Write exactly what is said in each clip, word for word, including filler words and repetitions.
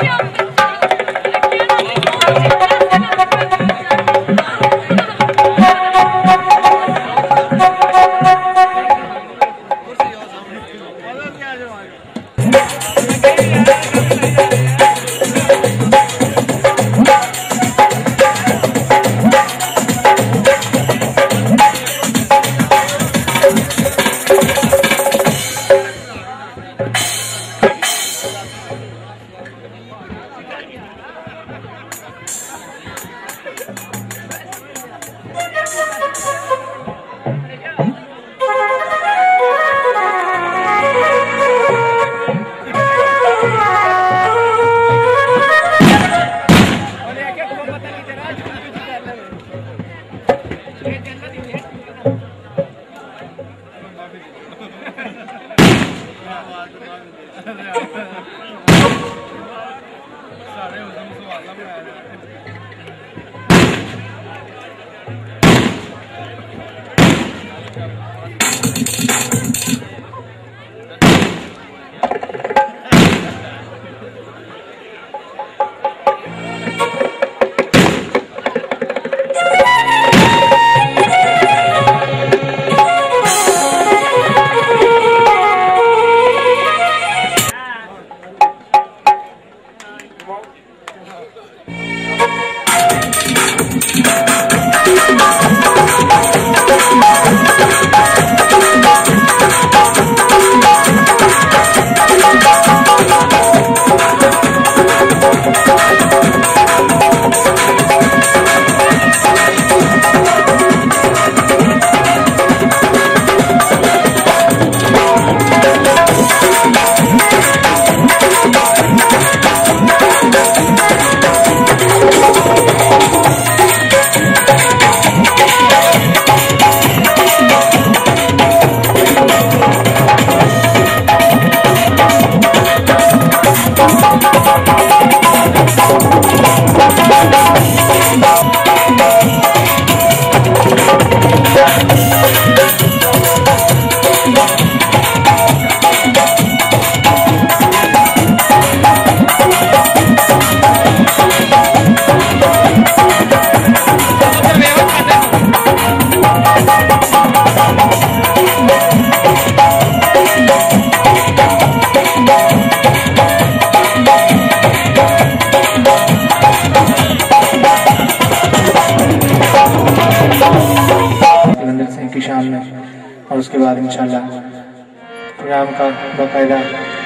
और उसके बाद इंशाल्लाह प्रोग्राम का बाकायदा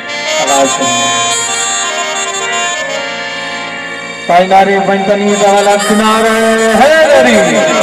आगाज करेंगे। पाइनारे बनतनी वाला किनारे है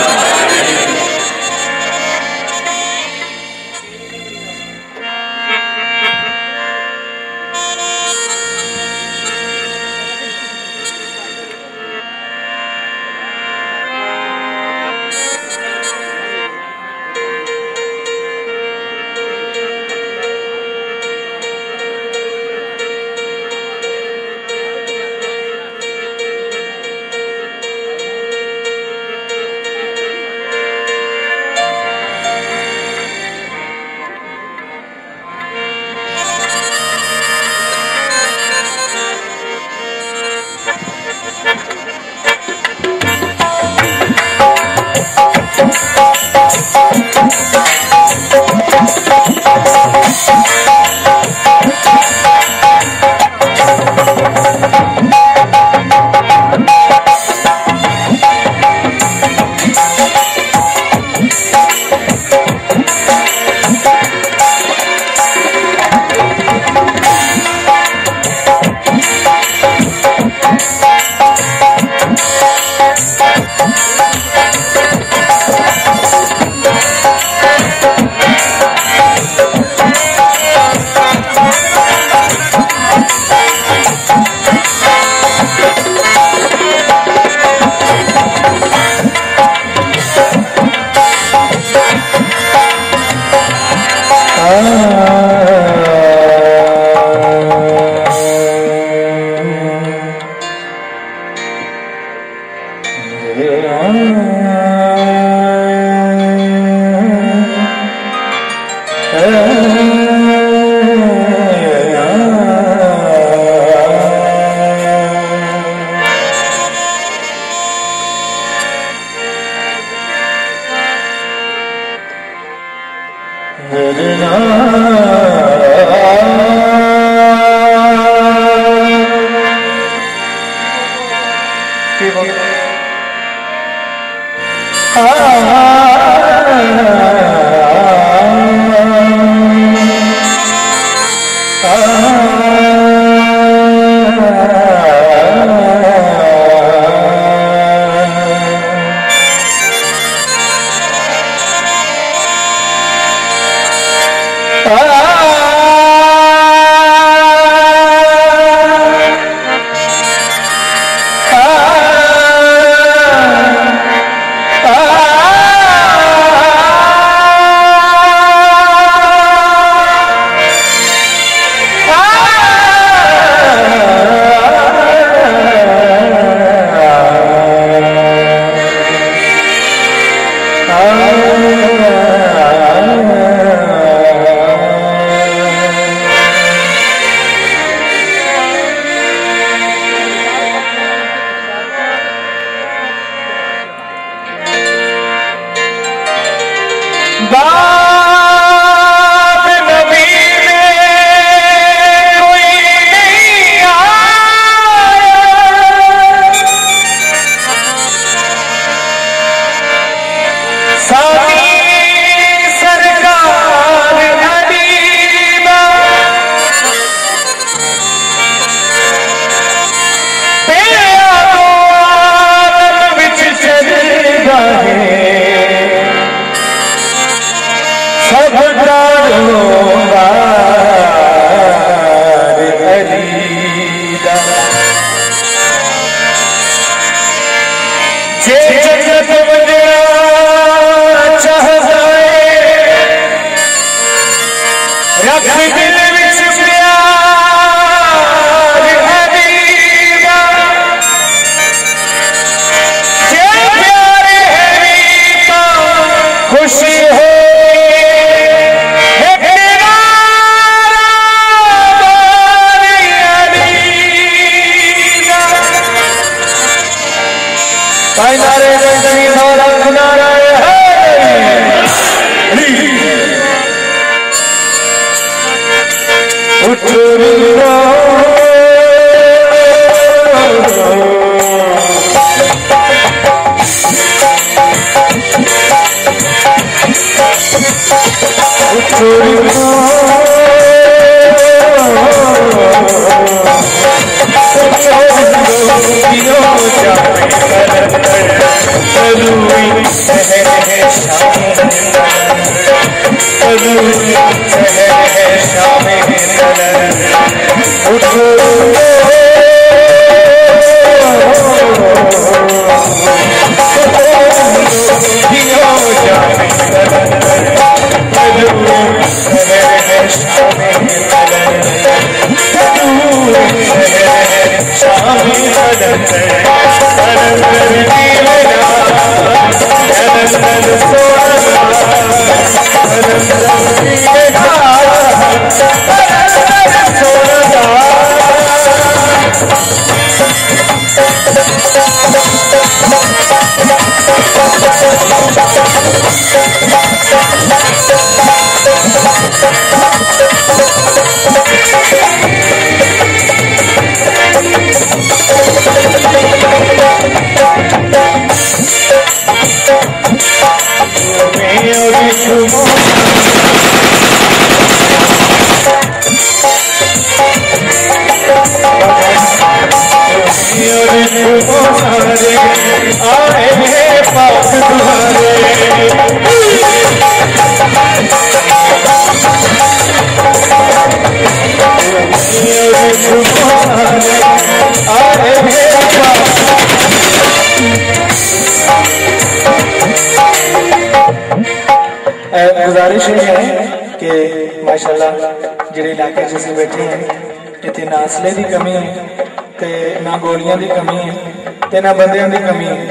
गुजारिश है कि माशाल्लाह जिहड़े इलाके च असीं बैठे हैं इत्थे ना असले की कमी है ते ना गोलियां की कमी है ते ना बंदियां की कमी है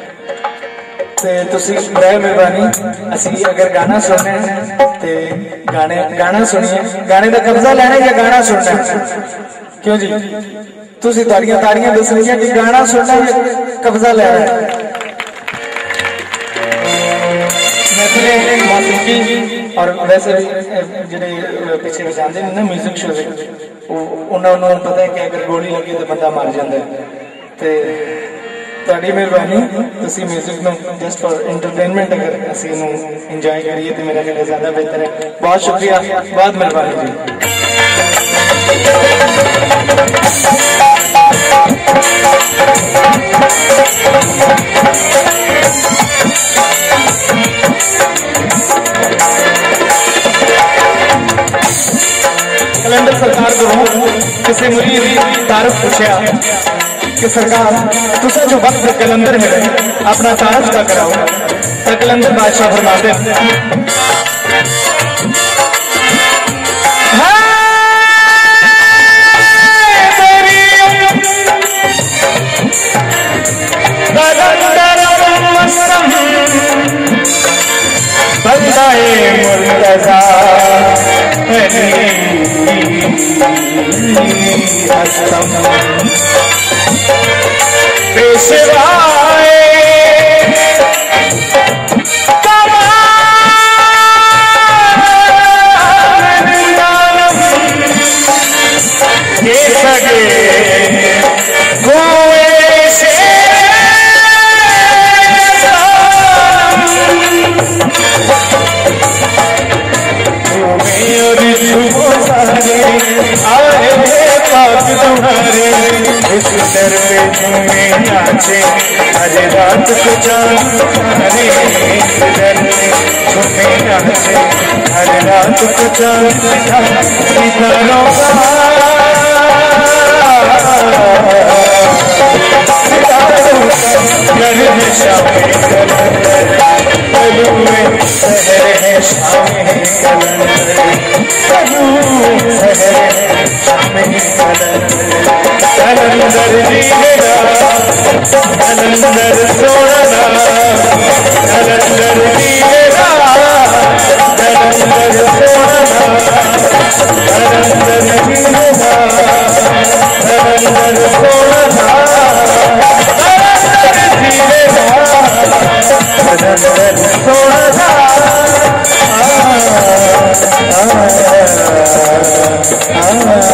ते तुसीं बराए मेहरबानी असीं अगर गाना सुनना है ते गाने गाना सुनिए गाने का कब्जा लेना या गाना सुनना है क्यों जी तुसीं ताड़ियां ताड़ियां दसनियां कि गाना सुनना या कब्जा लेना है मौसीकी और वैसे जिहड़े पिछे बजाते हैं ना म्यूजिक शो उन्होंने पता है कि अगर गोली लगी तो बंदा मर जाता है ते ਤੁਹਾਡੀ ਮਿਹਰਬਾਨੀ ਤੁਸੀਂ ਮਿਊਜ਼ਿਕ ਨੂੰ ਜਸਟ ਫॉर एंटरटेनमेंट अगर ਅਸੀਂ ਨੂੰ ਇੰਜੋਏ ਕਰੀਏ ਤੇ ਮੇਰਾ ਖਿਆਲ ਜ਼ਿਆਦਾ ਬਿਹਤਰ ਹੈ। बहुत शुक्रिया, बहुत मिहरबानी जी। कलंदर सरकार को किसी मुरीद तारफ पूछा कि सरकार तुसा जो वक्त कलंदर है अपना तारफ का कराओ, तो कलंदर बादशाह फरमाते बंदाए मुर्तज़ा हस्तम पेशवाए के सगे आए पाक तुम्हारे इस दर पे तुम्हें नाचे हर रात को जान तुम्हारे इस दर पे तुम्हें नाचे हर रात को जान सितारों घर में शामिल कलंदर कलू में शहर है शामिल कलंदर कलू शहर है शामिल कलंदर जीना कलंदर सोना कलंदर जीना कलंदर सोना कलंदर जीना कलंदर सोना थोड़ा सा